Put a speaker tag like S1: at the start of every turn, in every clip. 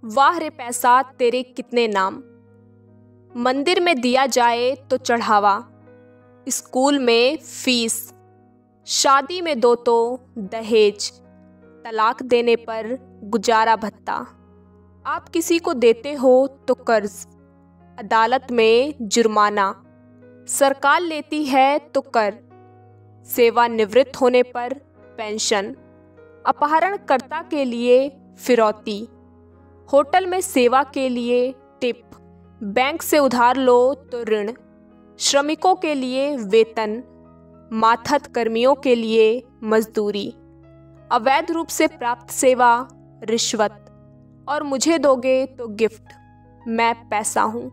S1: वाह रे पैसा तेरे कितने नाम। मंदिर में दिया जाए तो चढ़ावा, स्कूल में फीस, शादी में दो तो दहेज, तलाक देने पर गुजारा भत्ता। आप किसी को देते हो तो कर्ज, अदालत में जुर्माना, सरकार लेती है तो कर, सेवानिवृत्त होने पर पेंशन, अपहरणकर्ता के लिए फिरौती, होटल में सेवा के लिए टिप, बैंक से उधार लो तो ऋण, श्रमिकों के लिए वेतन, मातहत कर्मियों के लिए मजदूरी, अवैध रूप से प्राप्त सेवा रिश्वत, और मुझे दोगे तो गिफ्ट। मैं पैसा हूँ।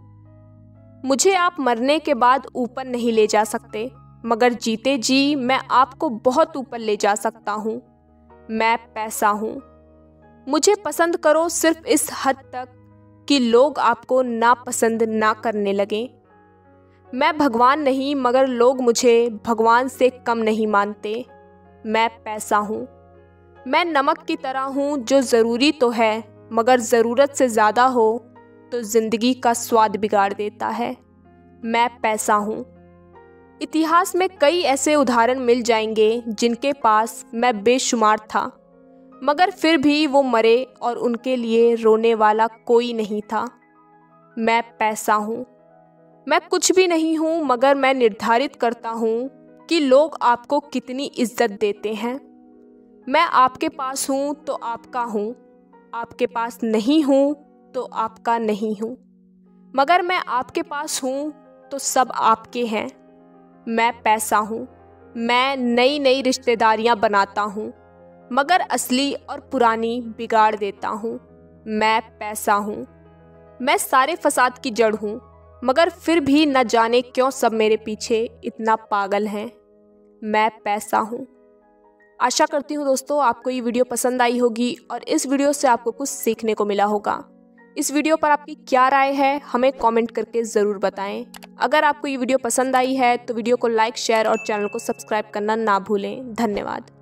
S1: मुझे आप मरने के बाद ऊपर नहीं ले जा सकते, मगर जीते जी मैं आपको बहुत ऊपर ले जा सकता हूँ। मैं पैसा हूँ। मुझे पसंद करो सिर्फ इस हद तक कि लोग आपको नापसंद ना करने लगें। मैं भगवान नहीं, मगर लोग मुझे भगवान से कम नहीं मानते। मैं पैसा हूँ। मैं नमक की तरह हूँ जो ज़रूरी तो है, मगर ज़रूरत से ज़्यादा हो तो ज़िंदगी का स्वाद बिगाड़ देता है। मैं पैसा हूँ। इतिहास में कई ऐसे उदाहरण मिल जाएंगे जिनके पास मैं बेशुमार था, मगर फिर भी वो मरे और उनके लिए रोने वाला कोई नहीं था। मैं पैसा हूँ। मैं कुछ भी नहीं हूँ, मगर मैं निर्धारित करता हूँ कि लोग आपको कितनी इज्जत देते हैं। मैं आपके पास हूँ तो आपका हूँ, आपके पास नहीं हूँ तो आपका नहीं हूँ, मगर मैं आपके पास हूँ तो सब आपके हैं। मैं पैसा हूँ। मैं नई नई रिश्तेदारियाँ बनाता हूँ, मगर असली और पुरानी बिगाड़ देता हूँ। मैं पैसा हूँ। मैं सारे फसाद की जड़ हूँ, मगर फिर भी न जाने क्यों सब मेरे पीछे इतना पागल हैं। मैं पैसा हूँ। आशा करती हूँ दोस्तों आपको ये वीडियो पसंद आई होगी और इस वीडियो से आपको कुछ सीखने को मिला होगा। इस वीडियो पर आपकी क्या राय है हमें कमेंट करके ज़रूर बताएं। अगर आपको ये वीडियो पसंद आई है तो वीडियो को लाइक, शेयर और चैनल को सब्सक्राइब करना ना भूलें। धन्यवाद।